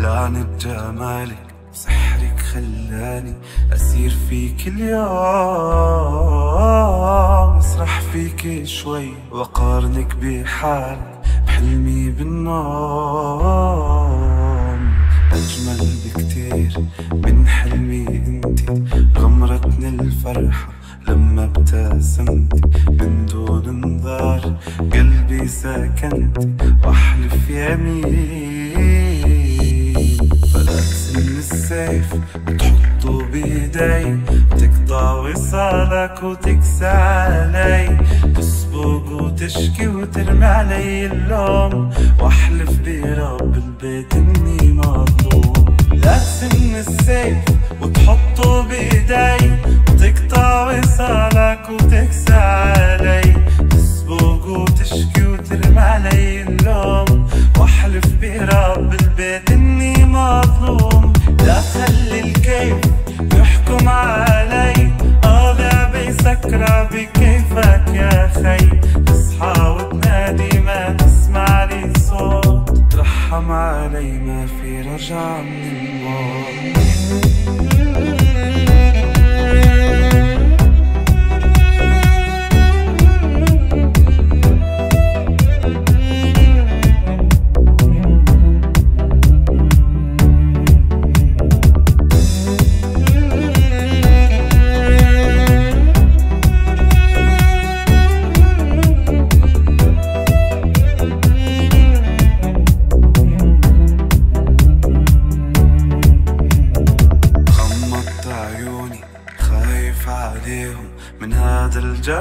لعنة جمالك سحرك خلاني أسير فيك اليوم، أسرح فيك شوي وأقارنك بحالك بحلمي بالنوم. أجمل بكتير من حلمي انتي، غمرتني الفرحة لما ابتسمتي من دون انذار، قلبي سكنتي واحلف يمين. فلك سن السيف بتحطه بيدي، بتقطع وصالك وتكسى علي، تسبق وتشكي وترمي علي اللوم، واحلف برب البيت اني مظلوم. لا تسن السيف وتحطه بيدي، بتقطع وصالك وتكسى علي، تسبق وتشكي وترمي علي اللوم، واحلف برب البيت اني مظلوم. لا تخلي الكيف يحكم علي، قاضي بيسكر بكيفك يا خي، تصحى وتنادي ما تسمع لي صوت، ترحم علي ما في رجعة من الموت. عليهم من هذا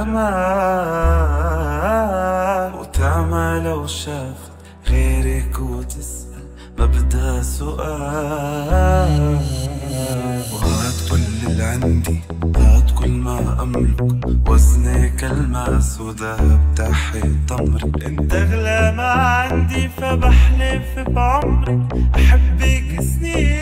الجمال، وتعمى لو شافت غيرك وتسأل ما بدها سؤال. وهات كل اللي عندي، هات كل ما أملك، وزني كالماس وذهب تحت تمرك، انت أغلى ما عندي فبحلف بعمرك أحبك سنين.